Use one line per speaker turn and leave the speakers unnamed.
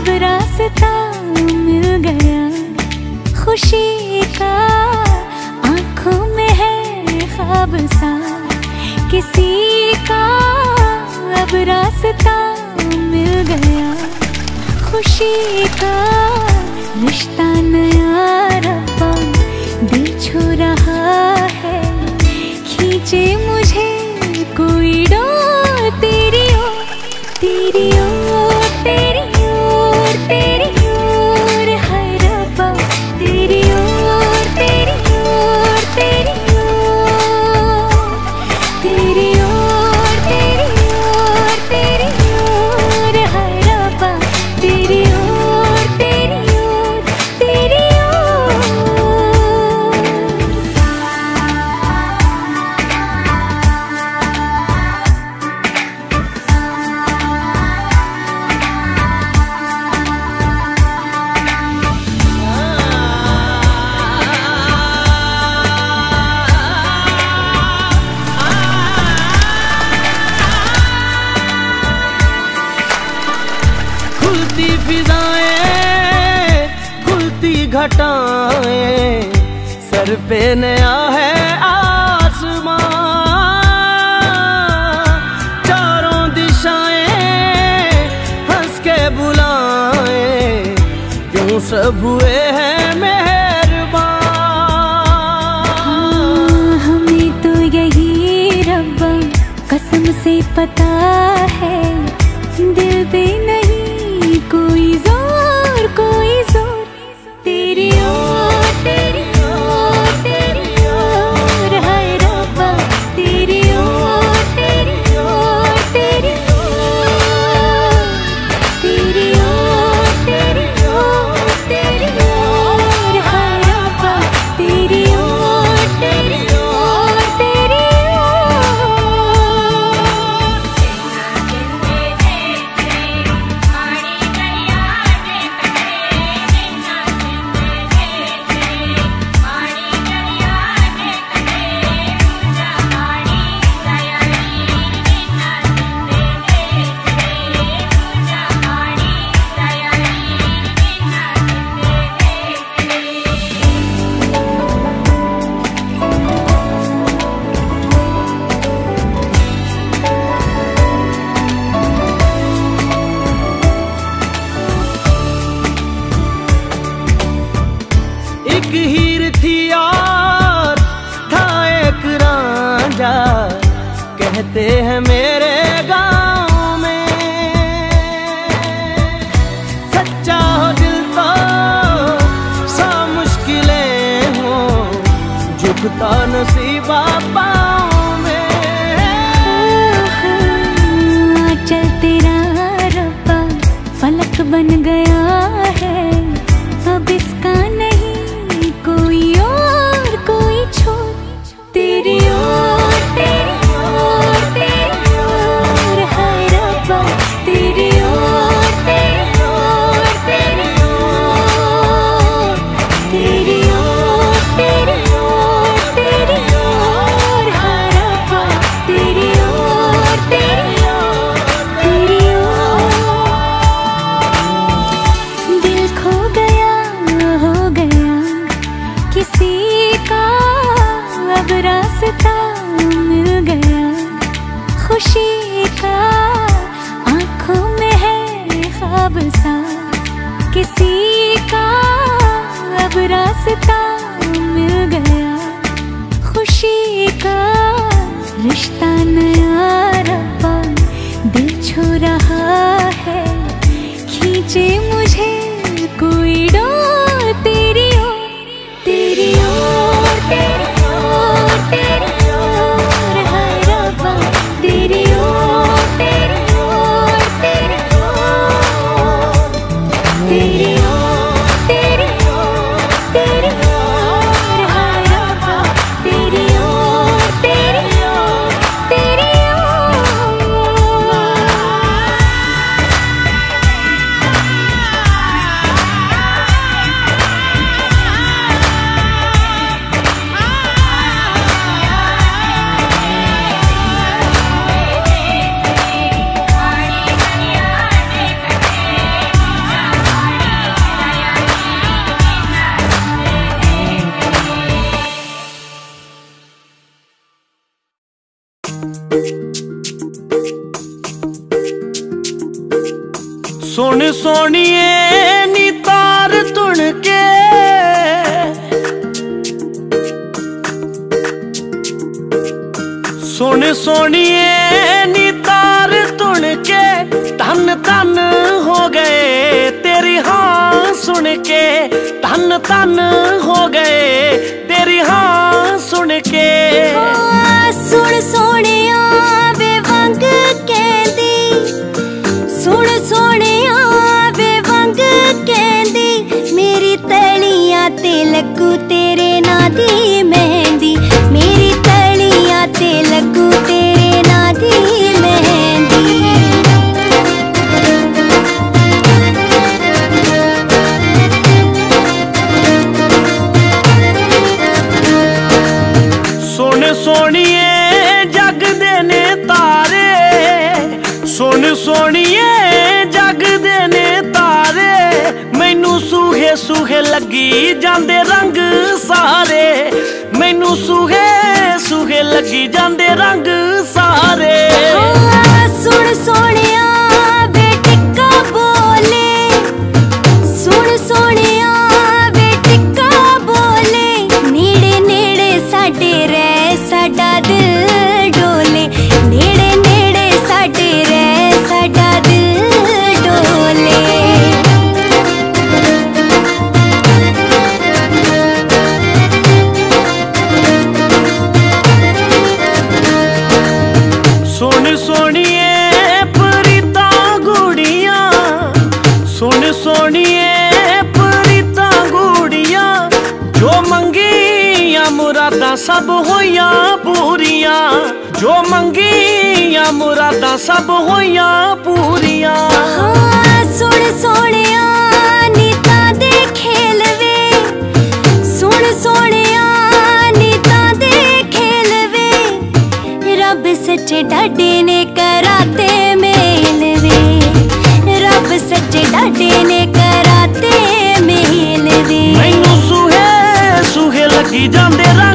अब रास्ता मिल गया खुशी का, आंखों में है ख्वाब सा किसी का। अब रास्ता मिल गया खुशी का, रिश्ता नया रब्बा दिल छू रहा है, खींचे मुझे कोई डोर तेरी ओर, तेरी ओर, तेरी ओर, तेरी ओर है रब्बा, तेरी ओर, तेरी ओर, तेरी ओर, तेरी ओर, तेरी ओर, तेरी ओर है रब्बा, तेरी ओर, तेरी ओर, तेरी ओर।
खुलती फिजाएं, खुलती घटाएं, सर पे नया है आसमां, चारों दिशाएं हंस के बुलाएं, क्यों सब हुए हैं मेहरबान।
हमें तो यही रब्बा कसम से पता है, दिल पे नहीं कोई जोर, कोई जोर, तेरी ओर, तेरी ओर, तेरी ओर है रब्बा, तेरी ओर, तेरी ओर, तेरी ओर, तेरी ओर, तेरी ओर, तेरी ओर है रब्बा, तेरी ओर, तेरी ओर, तेरी ओर।
एक हीर थी और था एक रांझा, कहते हैं मेरे गांव में, सच्चा हो दिल तो सा मुश्किलें हो, झुकता नसीबा पाँव में।
चल तेरा रब्बा फलक बन गया है, अब इसका नहीं कोई और कोई छोर, तेरी ओर, तेरी ओर, तेरी ओर है रब्बा, तेरी ओर, तेरी ओर, तेरी ओर, तेरी ओर, तेरी ओर, तेरी ओर है रब्बा, तेरी ओर, तेरी ओर, तेरी ओर। दिल खो गया हो गया किसी का, अब रास्ता मिल गया खुशी का, आंखों में है ख्वाब सा किसी का। अब रास्ता मिल गया खुशी का, रिश्ता नया रब्बा दिल छू रहा है, खींचे मुझे कोई डोर तेरी ओर, तेरी ओर, तेरी ओर, तेरी ओर है रब्बा, तेरी ओर, तेरी ओर, तेरी ओर, तेरी ओर, तेरी ओर, तेरी ओर है रब्बा, तेरी ओर, तेरी ओर, तेरी ओर।
सोनी सोनिए नी तार तुण के सोनी सोनिए नी तार तुण के धन धन हो गए तेरी हाँ सुन के धन धन हो गए तेरी हाँ सुन के
सुन सोनिया वे वंग कहंदी सुन सोनिया वे वंग कहंदी मेरी तलियां ते लगू तेरे ना दी मेहंदी मेरी तलियां ते लगू तेरे ना दी मेहंदी
सोने सोनिए जग दे ने तारे सोने सोनिए जग दे ने तारे मैनू सूहे सूहे लगी जांदे रंग सारे मैनू सूहे सूहे लगी जांदे रंग सारे
सुन सोनिया वे टिक्का बोले सुन सोनिया वे टिक्का बोले नेड़े नेड़े साडे रह साडा दिल डोले नेड़े नेड़े साडे रह साडा दिल डोले
सोनी सोनिए परीता गुड़िया सोनी सोनिए परीता गुड़िया जो मंगिया मुरादा सब होइया पूरिया जो मंगिया मुरादा सब होइया पूरिया
सुन सोनिया नीता दे खेल वे सुन सोनिया नीता दे खेल वे रब सच्चे डाडे ने कराते मेल वे रब सच्चे डाडे ने कराते मेल वे
मैनू सूहे सूहे लगी जांदे